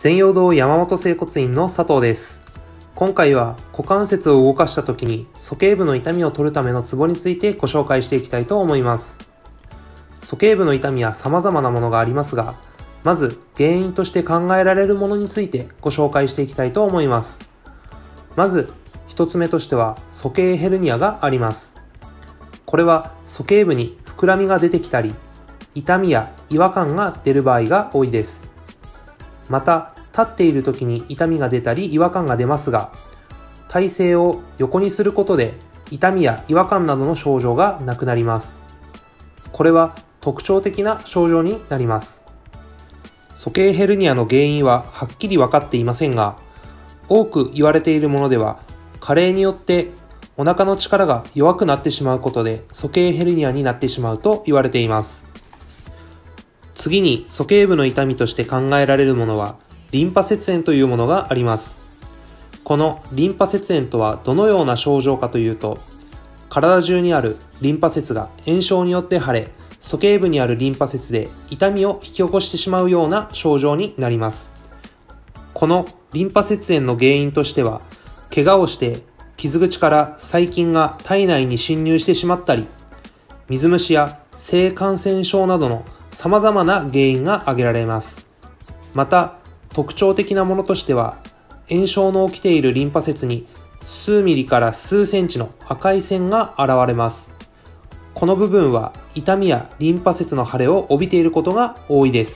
全陽堂山本整骨院の佐藤です。今回は股関節を動かした時に鼠径部の痛みを取るためのツボについてご紹介していきたいと思います。鼠径部の痛みは様々なものがありますが、まず原因として考えられるものについてご紹介していきたいと思います。まず一つ目としては鼠径ヘルニアがあります。これは鼠径部に膨らみが出てきたり、痛みや違和感が出る場合が多いです。また、立っている時に痛みが出たり違和感が出ますが、体勢を横にすることで痛みや違和感などの症状がなくなります。これは特徴的な症状になります。鼠径ヘルニアの原因ははっきり分かっていませんが、多く言われているものでは、加齢によってお腹の力が弱くなってしまうことで鼠径ヘルニアになってしまうと言われています。次に鼠径部の痛みとして考えられるものはリンパ節炎というものがあります。このリンパ節炎とはどのような症状かというと、体中にあるリンパ節が炎症によって腫れ、鼠径部にあるリンパ節で痛みを引き起こしてしまうような症状になります。このリンパ節炎の原因としては、怪我をして傷口から細菌が体内に侵入してしまったり、水虫や性感染症などの様々な原因が挙げられます。また、特徴的なものとしては、炎症の起きているリンパ節に数ミリから数センチの赤い線が現れます。この部分は痛みやリンパ節の腫れを帯びていることが多いです。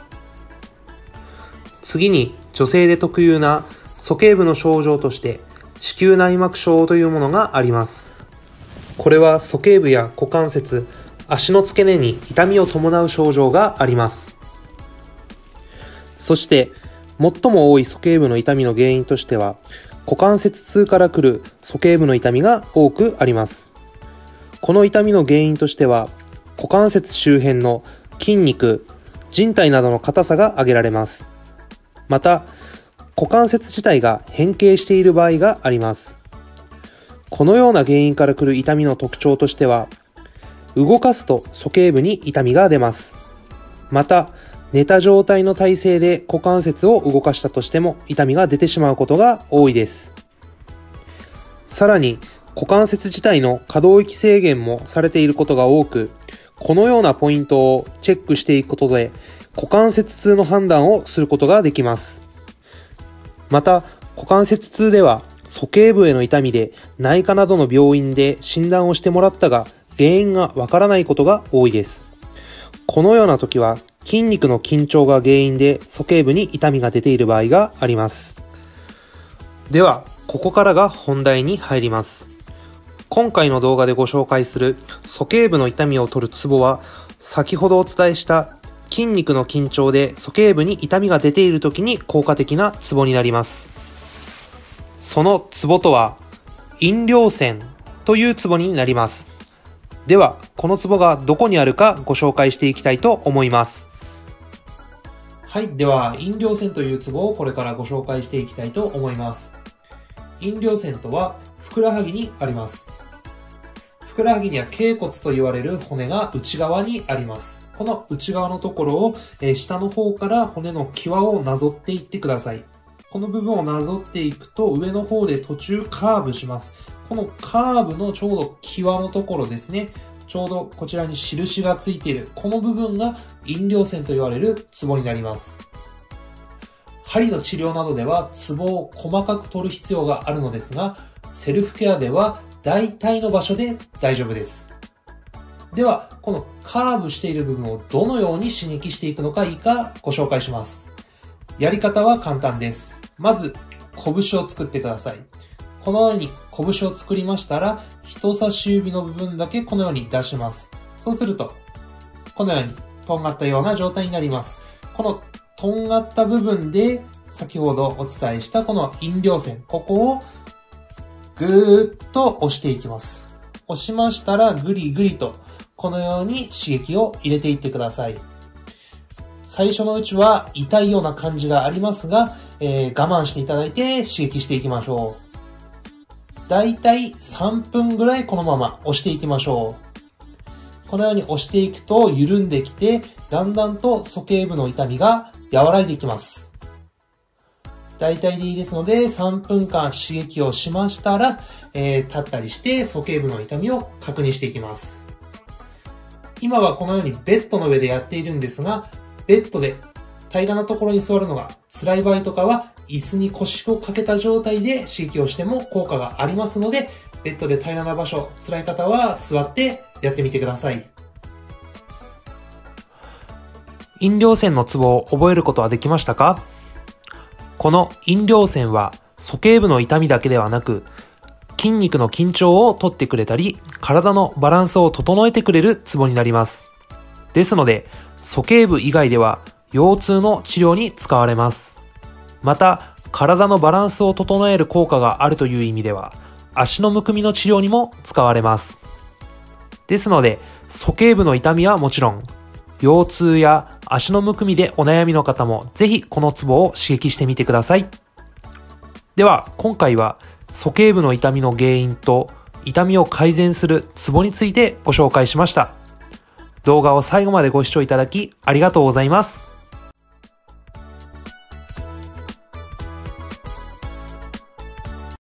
次に、女性で特有な鼠径部の症状として、子宮内膜症というものがあります。これは鼠径部や股関節、足の付け根に痛みを伴う症状があります。そして、最も多い鼠径部の痛みの原因としては、股関節痛から来る鼠径部の痛みが多くあります。この痛みの原因としては、股関節周辺の筋肉、靭帯などの硬さが挙げられます。また、股関節自体が変形している場合があります。このような原因から来る痛みの特徴としては、動かすと鼠径部に痛みが出ます。また、寝た状態の体勢で股関節を動かしたとしても痛みが出てしまうことが多いです。さらに、股関節自体の可動域制限もされていることが多く、このようなポイントをチェックしていくことで、股関節痛の判断をすることができます。また、股関節痛では、鼠径部への痛みで内科などの病院で診断をしてもらったが、原因がわからないことが多いです。このような時は筋肉の緊張が原因で鼠径部に痛みが出ている場合があります。では、ここからが本題に入ります。今回の動画でご紹介する鼠径部の痛みを取るツボは、先ほどお伝えした筋肉の緊張で鼠径部に痛みが出ている時に効果的なツボになります。そのツボとは、陰陵線というツボになります。では、このツボがどこにあるかご紹介していきたいと思います。はい。では、陰陵線というツボをこれからご紹介していきたいと思います。陰陵線とは、ふくらはぎにあります。ふくらはぎには脛骨と言われる骨が内側にあります。この内側のところを、下の方から骨の際をなぞっていってください。この部分をなぞっていくと、上の方で途中カーブします。このカーブのちょうど際のところですね。ちょうどこちらに印がついている。この部分が陰陵線と言われるツボになります。針の治療などではツボを細かく取る必要があるのですが、セルフケアでは大体の場所で大丈夫です。では、このカーブしている部分をどのように刺激していくのがいいかご紹介します。やり方は簡単です。まず、拳を作ってください。このように拳を作りましたら、人差し指の部分だけこのように出します。そうすると、このようにとんがったような状態になります。このとんがった部分で、先ほどお伝えしたこの陰陵線、ここをぐーっと押していきます。押しましたら、ぐりぐりとこのように刺激を入れていってください。最初のうちは痛いような感じがありますが、我慢していただいて刺激していきましょう。だいたい3分ぐらいこのまま押していきましょう。このように押していくと緩んできて、だんだんと鼠径部の痛みが和らいでいきます。 大体でいいですので、3分間刺激をしましたら、立ったりして鼠径部の痛みを確認していきます。今はこのようにベッドの上でやっているんですが、ベッドで平らなところに座るのが辛い場合とかは、椅子に腰を掛けた状態で刺激をしても効果がありますので、ベッドで平らな場所、辛い方は座ってやってみてください。引領線のツボを覚えることはできましたか？この引領線は鼠径部の痛みだけではなく、筋肉の緊張を取ってくれたり、体のバランスを整えてくれるツボになります。ですので、鼠径部以外では腰痛の治療に使われます。また、体のバランスを整える効果があるという意味では、足のむくみの治療にも使われます。ですので、鼠径部の痛みはもちろん、腰痛や足のむくみでお悩みの方もぜひこのツボを刺激してみてください。では、今回は鼠径部の痛みの原因と痛みを改善するツボについてご紹介しました。動画を最後までご視聴いただきありがとうございます。